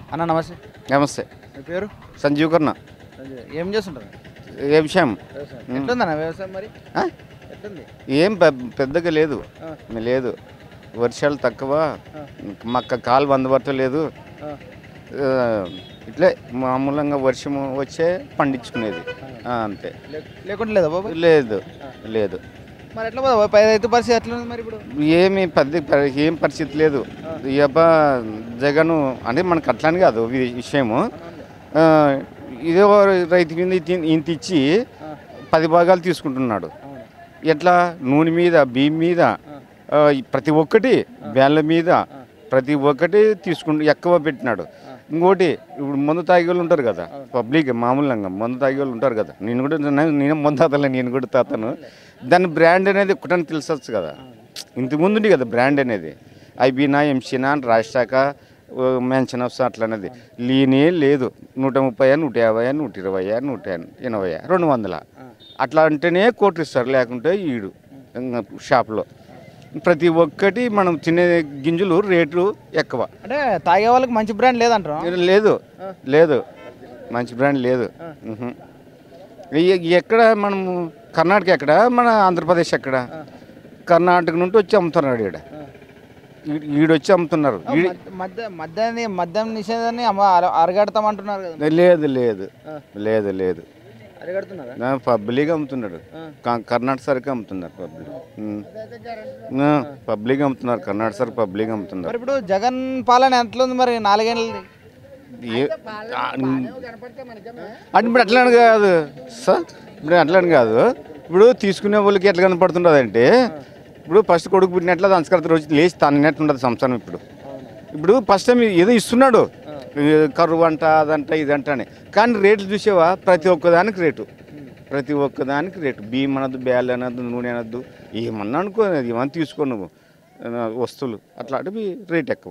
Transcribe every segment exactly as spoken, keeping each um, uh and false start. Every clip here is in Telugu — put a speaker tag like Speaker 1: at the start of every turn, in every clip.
Speaker 1: అన్న నమస్తే.
Speaker 2: నమస్తే.
Speaker 1: మీ పేరు?
Speaker 2: సంజీవ్ కర్ణ.
Speaker 1: ఏం చేస్తుంటారు?
Speaker 2: వ్యవసాయం.
Speaker 1: ఎట్లుందన్న వ్యవసాయం మరి? ఎట్లుంది?
Speaker 2: ఏం పెద్దగా లేదు లేదు వర్షాలు తక్కువ, మాకు కాలు అందుబట్టలేదు. ఇట్లే మామూలంగా వర్షం వచ్చే పండించుకునేది అంతే.
Speaker 1: లేకుండా లేదా బాబు?
Speaker 2: లేదు లేదు.
Speaker 1: మరి ఎట్లా పోదా రైతు పరిస్థితి ఎట్లా ఉంది మరి ఇప్పుడు?
Speaker 2: ఏమి పెద్ద ఏం పరిస్థితి లేదు. ఈ అబ్బా జగన్ అంటే మనకు అట్లానే కాదు విషయము. ఇదే రైతు కింద ఇంత ఇచ్చి పది భాగాలు తీసుకుంటున్నాడు. ఎట్లా నూనె మీద, బియ్యం మీద, ప్రతి ఒక్కటి బ్యాన్ల మీద ప్రతి ఒక్కటి తీసుకుంటూ ఎక్కువ పెట్టినాడు. ఇంకోటి ఇప్పుడు మందు తాగే వాళ్ళు ఉంటారు కదా, పబ్లిక్ మామూలుగా మందు తాగే వాళ్ళు ఉంటారు కదా. నేను కూడా నేను మందు తాతలే, నేను కూడా తాతాను. దాని బ్రాండ్ అనేది ఒకటని తెలుసొచ్చు కదా. ఇంతకుముందు ఉంది కదా బ్రాండ్ అనేది, ఐబీనా, ఎంసీనా, రాష్ట్రాక, మెన్షన్ ఆఫ్ అట్లా అనేది లీనే లేదు. నూట ముప్పై నూట యాభై నూట ఇరవై నూట ఎనభై రెండు వందల అట్లా అంటేనే కోట్లు ఇస్తారు, లేకుంటే ఈడు షాప్లో. ప్రతి ఒక్కటి మనం తినే గింజలు రేట్లు ఎక్కువ.
Speaker 1: అంటే తాగే వాళ్ళకి మంచి బ్రాండ్ లేదంటారు?
Speaker 2: లేదు లేదు మంచి బ్రాండ్ లేదు. ఎక్కడ మనం కర్ణాటక ఎక్కడ, మన ఆంధ్రప్రదేశ్ ఎక్కడ? కర్ణాటక నుండి వచ్చి అమ్ముతున్నాడు ఈడ, ఈడొచ్చి అమ్ముతున్నారు.
Speaker 1: మద్యాన్ని మద్యం నిషేధాన్ని అరగడతామంటున్నారు కదా?
Speaker 2: లేదు లేదు లేదు లేదు
Speaker 1: అరగడుతున్నారా?
Speaker 2: పబ్లిక్ అమ్ముతున్నాడు. కర్ణాటక సరికి అమ్ముతున్నారు పబ్లిక్ పబ్లిక్ అమ్ముతున్నారు కర్ణాటక సరికి పబ్లిక్ అమ్ముతున్నారు.
Speaker 1: ఇప్పుడు జగన్ పాలన ఎట్లుంది మరి నాలుగేళ్ళది?
Speaker 2: అంటే ఇప్పుడు అట్లా కాదు సార్, ఇప్పుడు అట్లా కాదు. ఇప్పుడు తీసుకునే వాళ్ళకి ఎట్లా కనపడుతుంటుంది అంటే, ఇప్పుడు ఫస్ట్ కొడుకు పుట్టినట్ల సంస్కృతి రోజు లేచి తనట్టు ఉంటుంది సంసారం. ఇప్పుడు ఇప్పుడు ఫస్ట్ టైం ఏదో ఇస్తున్నాడు, కరువు అంట అదంట ఇదంట అని. కానీ రేట్లు చూసేవా, ప్రతి ఒక్కదానికి రేటు, ప్రతి ఒక్కదానికి రేటు. బియ్యం అనద్దు, బ్యాల్ అనద్దు, నూనె అనద్దు, ఏమన్నా అనుకో, ఏమన్నా తీసుకో నువ్వు వస్తువులు అట్లాంటివి రేట్ ఎక్కువ.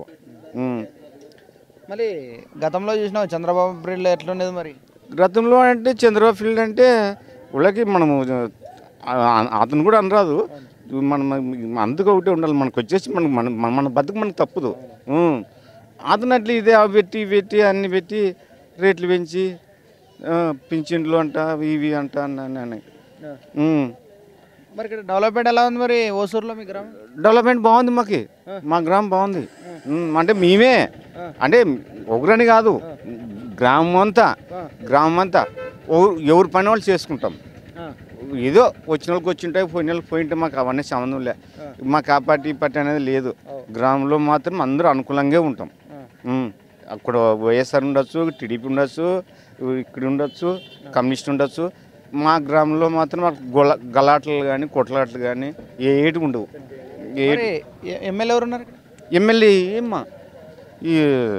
Speaker 1: మళ్ళీ గతంలో చూసినావు చంద్రబాబు పీరియడ్లో ఎట్లుండేది మరి?
Speaker 2: గతంలో అంటే చంద్రబాబు ఫీల్డ్ అంటే వాళ్ళకి మనము అతను కూడా అనరాదు, మనం అందుకు ఒకటే ఉండాలి. మనకు వచ్చేసి మనకు మన మన బతుకు మనకు తప్పదు. అతను అట్లా ఇదే పెట్టి పెట్టి అన్ని పెట్టి రేట్లు పెంచి పింఛన్లు అంట ఇవి అంట అని.
Speaker 1: మరి ఇక్కడ డెవలప్మెంట్ ఎలా ఉంది మరి ఓసూరులో? మీ గ్రామం
Speaker 2: డెవలప్మెంట్ బాగుంది, మాకి మా గ్రామం బాగుంది. అంటే మేమే అంటే ఒకరని కాదు, గ్రామం అంతా గ్రామం అంతా ఎవరి పని వాళ్ళు చేసుకుంటాం. ఏదో వచ్చిన వాళ్ళకి వచ్చింటాయి, పోయిన వాళ్ళకి పోయింటే మాకు అవన్నీ సంబంధం లే. మాకు ఆ పార్టీ ఈ పార్టీ అనేది లేదు. గ్రామంలో మాత్రం అందరూ అనుకూలంగా ఉంటాం. అక్కడ వైఎస్ఆర్ ఉండొచ్చు, టీడీపీ ఉండొచ్చు, ఇక్కడ ఉండొచ్చు, కమ్యూనిస్ట్ ఉండొచ్చు. మా గ్రామంలో మాత్రం మాకు గొల గలాట్లు కానీ కొట్లాట్లు కానీ ఏటి ఉండవు.
Speaker 1: ఎమ్మెల్యే ఎవరు ఉన్నారు?
Speaker 2: ఎమ్మెల్యే ఏమ్మా ఈ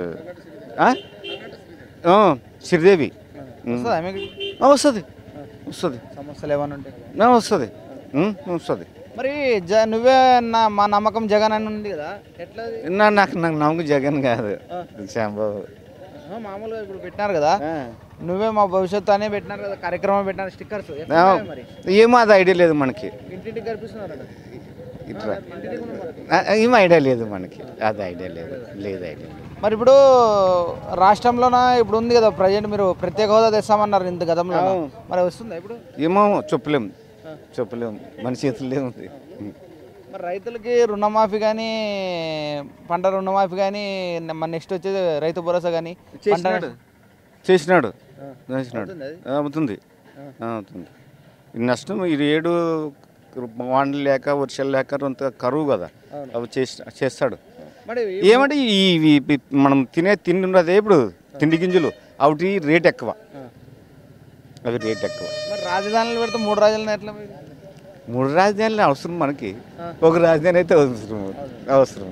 Speaker 2: శ్రీదేవి వస్తుంది వస్తుంది
Speaker 1: సమస్యలు ఏమైనా ఉంటాయి
Speaker 2: వస్తుంది వస్తుంది.
Speaker 1: మరి జ నువ్వే నా మా నమ్మకం జగన్ అని ఉంది కదా, ఎట్లా?
Speaker 2: నాకు నాకు నమ్మకం జగన్ కాదు, శ్యాంబాబు.
Speaker 1: మామూలుగా ఇప్పుడు పెట్టినారు కదా, నువ్వే మా భవిష్యత్తు అనే పెట్టినారు కదా, కార్యక్రమం పెట్టినారు, స్టిక్కర్స్.
Speaker 2: ఏమో అది ఐడియా లేదు మనకి.
Speaker 1: ఇంటింటికి కనిపిస్తున్నారు
Speaker 2: ఇట్లా ఏం ఐడియా లేదు మనకి, అది ఐడియా లేదు లేదు ఐడియా.
Speaker 1: మరి ఇప్పుడు రాష్ట్రంలోన ఇప్పుడు ఉంది కదా ప్రజెంట్, మీరు ప్రత్యేక హోదా తెస్తామన్నారు ఇంత గతంలో, మరి వస్తుందా ఇప్పుడు?
Speaker 2: ఏమో చెప్పలేము చెప్పలేము మన చేతుల్లో ఉంది.
Speaker 1: మరి రైతులకి రుణమాఫీ కానీ, పంట రుణమాఫీ కానీ, మన నెక్స్ట్ వచ్చేది రైతు భరోసా కానీ
Speaker 2: చేసినాడు చేసినాడు చేసినాడు అవుతుంది అవుతుంది. నష్టం ఈ ఏడు వానలు లేక వర్షాలు లేక కొంత కరువు కదా, అవి చేసి చేస్తాడు. ఏమంటే ఈ మనం తినే తిండి ఉన్నదే ఇప్పుడు తిండి గింజలు అవి రేట్ ఎక్కువ, అవి రేట్ ఎక్కువ.
Speaker 1: మరి రాజధానులు పెడితే మూడు రాజధానులు ఎట్లా?
Speaker 2: మూడు రాజధానులు అవసరం మనకి, ఒక రాజధాని అయితే అవసరం అవసరం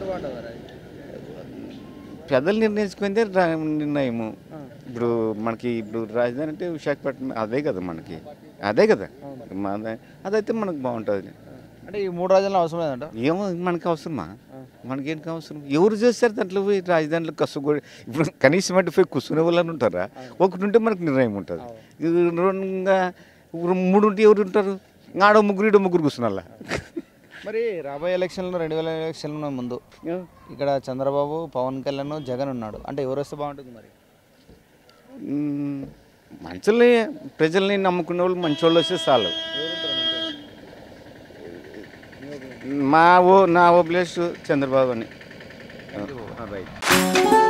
Speaker 2: పెద్దలు నిర్ణయించుకుంటే నిర్ణయము. ఇప్పుడు మనకి ఇప్పుడు రాజధాని అంటే విశాఖపట్నం అదే కదా మనకి, అదే కదా అదైతే మనకు బాగుంటుంది.
Speaker 1: అంటే ఈ మూడు రాజధానులు అవసరం లేదంట?
Speaker 2: ఏమో మనకి అవసరమా, మనకేంటి అవసరం? ఎవరు చేస్తారు దాంట్లో పోయి రాజధానిలో కసు? ఇప్పుడు కనీసం అంటే పోయి కూర్చునే వాళ్ళని ఉంటారా? ఒకటి ఉంటే మనకు నిర్ణయం ఉంటుంది. మూడు ఉంటే ఎవరు ఉంటారు? ఆడో ముగ్గురు ఇడో ముగ్గురు కూర్చున్నా.
Speaker 1: మరి రాబోయే ఎలక్షన్లో రెండు వేల ఎలక్షన్ల ముందు ఇక్కడ చంద్రబాబు, పవన్ కళ్యాణ్, జగన్ ఉన్నాడు అంటే ఎవరు వస్తే బాగుంటుంది మరి?
Speaker 2: మంచుల్ని ప్రజల్ని నమ్ముకునే వాళ్ళు మంచి వాళ్ళు వస్తే చాలు. మా ఓ నా ఓ ప్లేస్ చంద్రబాబు అని రైట్.